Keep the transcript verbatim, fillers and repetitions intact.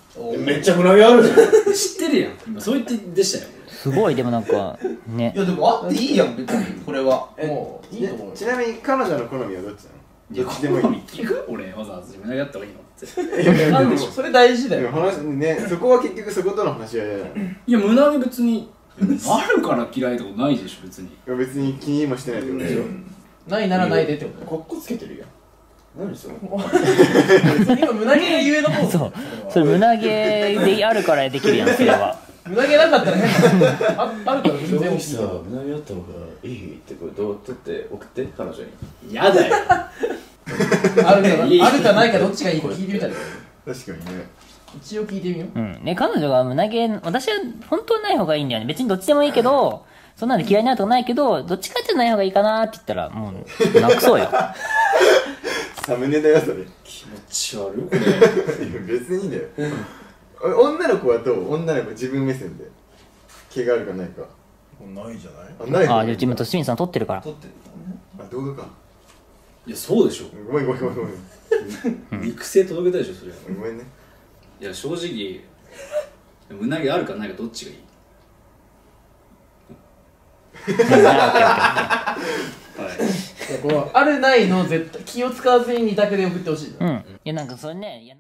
めっちゃ胸毛あるじゃん。 知ってるやん。今そう言ってでしたよ。 すごいでもなんかね。 いやでもあっていいやん別にこれは。もういいと思う。 ちなみに彼女の好みはどっちなの？ いやどっちでもいい。 聞く？俺わざわざ胸毛あった方がいいのって。 いやいやなんでしょう。それ大事だよ。 でも話ね、そこは結局そことの話し合いじゃない。 いや胸毛別にあるから嫌いとかないでしょ別に。 いや別に気にもしてないってことでしょ。 ないならないでってこと。 かっこつけてるやん。何それ。 今胸毛がゆえの方。 そうそれ胸毛であるからできるやんそれは。 胸毛なかったら変なああるから全然正直 OK さ、胸毛あった方がいいってこれどう撮って送って彼女に。 やだよ。 あるかあるかないかどっちがいいか聞いてみたら。 確かにね。 一応聞いてみよう。 うんね、彼女が胸毛私は本当はない方がいいんだよね。別にどっちでもいいけどそんなんで嫌いになるとかないけどどっちかっていうとない方がいいかなって言ったらもうなくそうよ。 サムネだよそれ。 気持ち悪いこれ。 いや別にいいんだよ。女の子はどう？女の子自分目線で毛があるかないか。 ないじゃない。 あないああ自分と清水さん撮ってるから撮ってるあ動画か。 いやそうでしょ。 ごめんごめんごめんごめん肉声届けたいでしょそれは。 ごめんね。 いや正直胸毛あるかないかどっちがいい？ このあるないの絶対気を使わずに二択で送ってほしい。 うんいやなんかそれねいや